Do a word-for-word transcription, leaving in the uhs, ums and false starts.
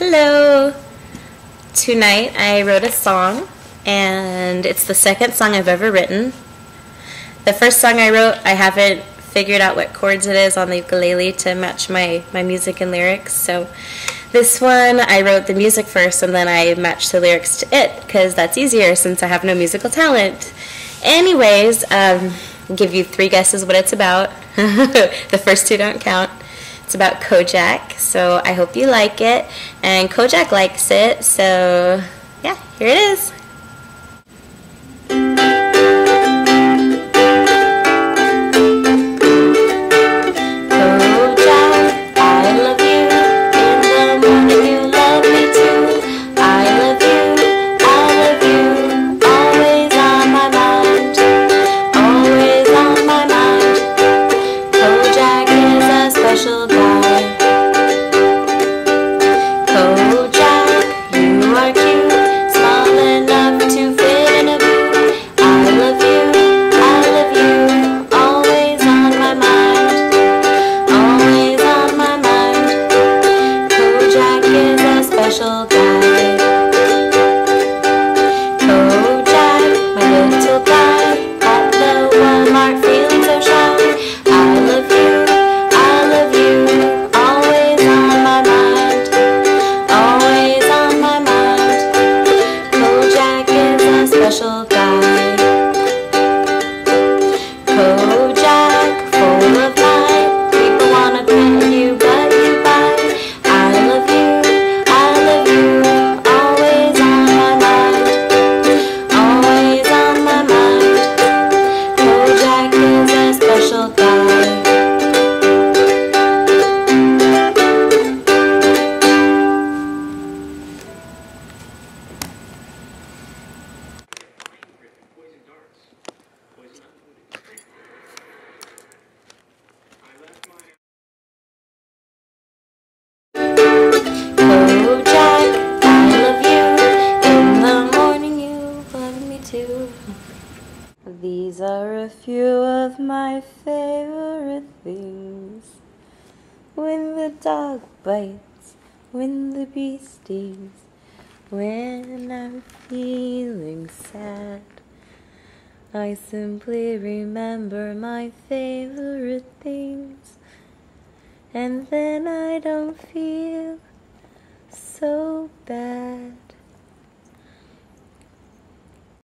Hello! Tonight I wrote a song, and it's the second song I've ever written. The first song I wrote, I haven't figured out what chords it is on the ukulele to match my, my music and lyrics, so this one I wrote the music first and then I matched the lyrics to it, because that's easier since I have no musical talent. Anyways, um, I'll give you three guesses what it's about. The first two don't count. It's about Kojak, so I hope you like it, and Kojak likes it, so yeah, here it is. Special guy. Kojak, my little guy, at the Walmart feeling so shy. I love you, I love you, always on my mind, always on my mind. Kojak is a special guy. Kojak, full of life, people wanna pet you, but you buy. I love you. Special guy. Kojak, I love you. In the morning you love me too. These are a few of my favorite things. When the dog bites, when the bee stings, when I'm feeling sad, I simply remember my favorite things, and then I don't feel so bad.